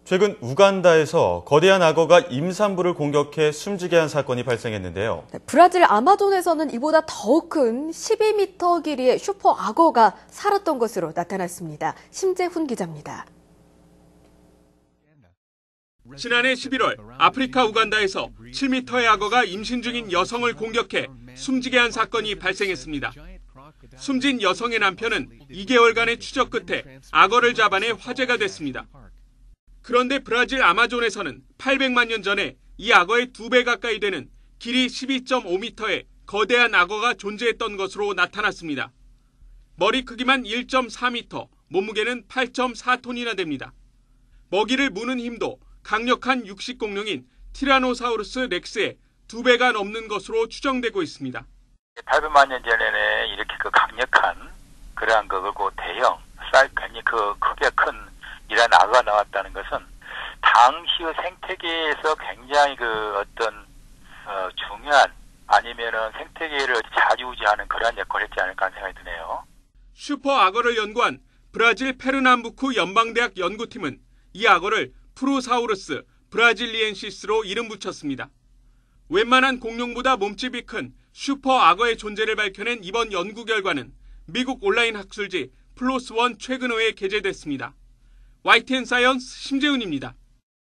최근 우간다에서 거대한 악어가 임산부를 공격해 숨지게 한 사건이 발생했는데요. 브라질 아마존에서는 이보다 더 큰 12m 길이의 슈퍼 악어가 살았던 것으로 나타났습니다. 심재훈 기자입니다. 지난해 11월 아프리카 우간다에서 7m의 악어가 임신 중인 여성을 공격해 숨지게 한 사건이 발생했습니다. 숨진 여성의 남편은 2개월간의 추적 끝에 악어를 잡아내 화제가 됐습니다. 그런데 브라질 아마존에서는 800만 년 전에 이 악어의 2배 가까이 되는 길이 12.5m의 거대한 악어가 존재했던 것으로 나타났습니다. 머리 크기만 1.4m, 몸무게는 8.4톤이나 됩니다. 먹이를 무는 힘도 강력한 육식 공룡인 티라노사우루스 렉스의 2배가 넘는 것으로 추정되고 있습니다. 800만 년 전에는 이렇게 강력한 그러한 대형, 굉장히 크게 큰 이런 악어가 나왔다는 것은 당시의 생태계에서 굉장히 중요한 아니면은 생태계를 좌지우지하는 그런 역할을 했지 않을까 하는 생각이 드네요. 슈퍼 악어를 연구한 브라질 페르남부쿠 연방대학 연구팀은 이 악어를 프로사우루스 브라질리엔시스로 이름 붙였습니다. 웬만한 공룡보다 몸집이 큰 슈퍼 악어의 존재를 밝혀낸 이번 연구 결과는 미국 온라인 학술지 플로스 원 최근호에 게재됐습니다. YTN 사이언스 심재훈입니다.